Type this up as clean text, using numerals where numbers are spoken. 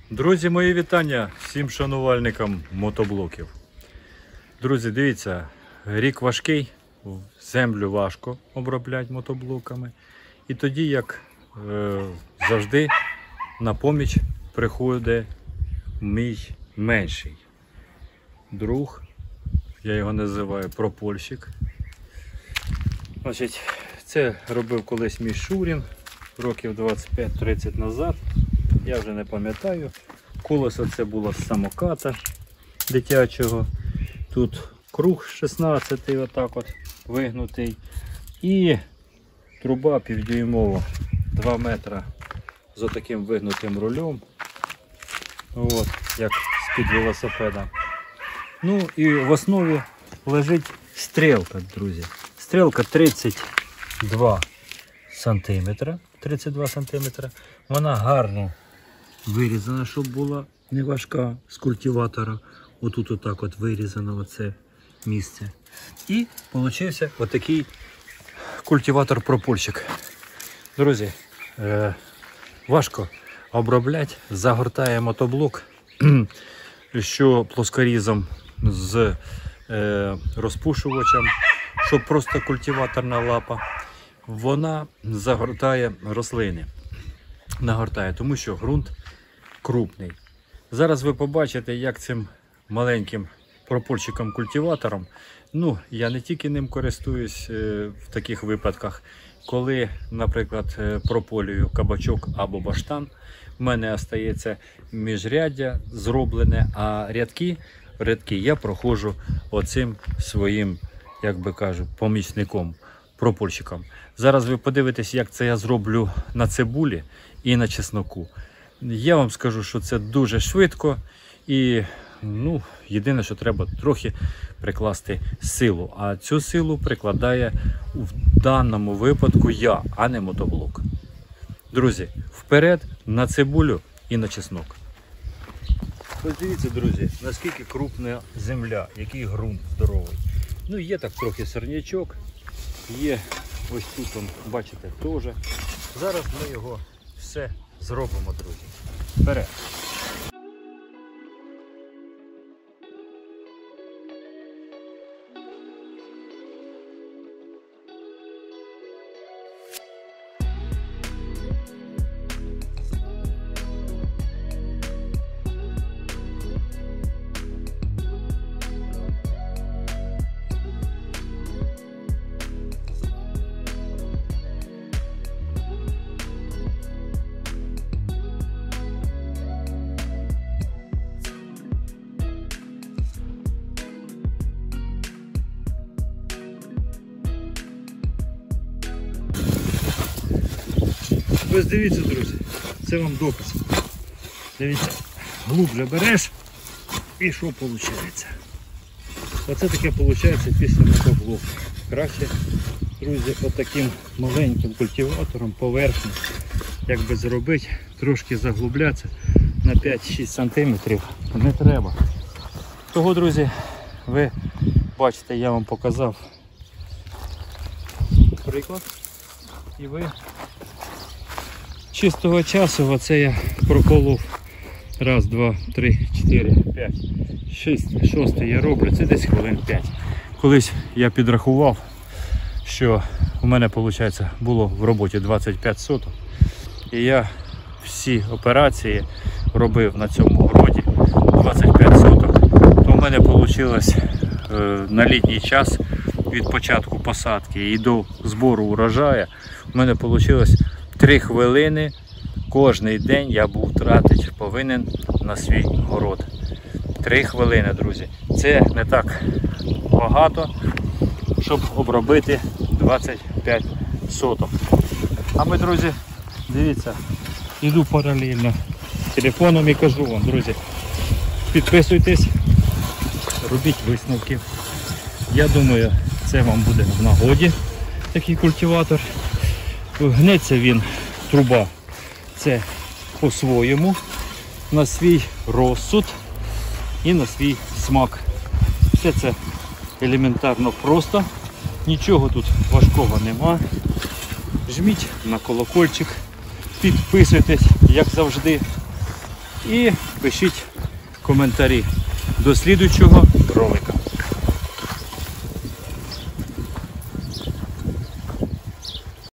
Друзі, мої вітання всім шанувальникам мотоблоків. Друзі, дивіться, рік важкий, землю важко обробляти мотоблоками. І тоді, як завжди, на поміч приходить мій менший друг, я його називаю пропольщик. Значить, це робив колись мій Шурін років 25-30 назад. Я вже не пам'ятаю. Колесо це було з самоката дитячого. Тут круг 16-й отак от вигнутий. І труба півдюймова 2 метра з отаким вигнутим рулем. От, як з-під велосипеда. Ну і в основі лежить стрілка, друзі. Стрілка 32 сантиметра. 32 сантиметра. Вона гарно вирізана, щоб була не важка з культиватора. Отут отак от вирізано оце місце. І получився отакий культиватор-пропольщик. Друзі, важко обробляти, загортає мотоблок, що плоскорізом з розпушувачем, щоб просто культиваторна лапа. Вона загортає рослини. Нагортає, тому що ґрунт крупний. Зараз ви побачите, як цим маленьким пропольщиком-культиватором, ну, я не тільки ним користуюсь в таких випадках, коли, наприклад, прополюю кабачок або баштан, в мене остається міжряддя зроблене, а рядки я проходжу оцим своїм, як би кажу, помічником, пропольщиком. Зараз ви подивитесь, як це я зроблю на цибулі і на чесноку. Я вам скажу, що це дуже швидко і ну, єдине, що треба трохи прикласти силу. А цю силу прикладає в даному випадку я, а не мотоблок. Друзі, вперед на цибулю і на чеснок. Ось дивіться, друзі, наскільки крупна земля, який ґрунт здоровий. Ну, є так трохи сорнячок, є ось тут, бачите, теж. Зараз ми його все зробимо, друзі. Вперед! Ось дивіться, друзі, це вам доказ. Дивіться, глубже береш і що виходить? Оце таке виходить після мотоблоку. Краще, друзі, отаким маленьким культиватором поверхню, як би зробити, трошки заглублятися на 5-6 см не треба. Того, друзі, ви бачите, я вам показав приклад і ви чистого часу оце я проколов. Раз, два, три, 4, 5, 6, 6 я роблю. Це десь хвилин 5. Колись я підрахував, що у мене, виходить, було в роботі 25 соток. І я всі операції робив на цьому городі 25 соток. То у мене вийшло на літній час від початку посадки і до збору урожаю, у мене вийшло 3 хвилини кожний день я був тратити повинен на свій город. 3 хвилини, друзі. Це не так багато, щоб обробити 25 соток. А ми, друзі, дивіться, йду паралельно телефоном і кажу вам, друзі, підписуйтесь, робіть висновки. Я думаю, це вам буде в нагоді, такий культиватор. Гнеться він, труба, це по-своєму, на свій розсуд і на свій смак. Все це елементарно просто, нічого тут важкого нема. Жміть на колокольчик, підписуйтесь, як завжди. і пишіть коментарі. До слідуючого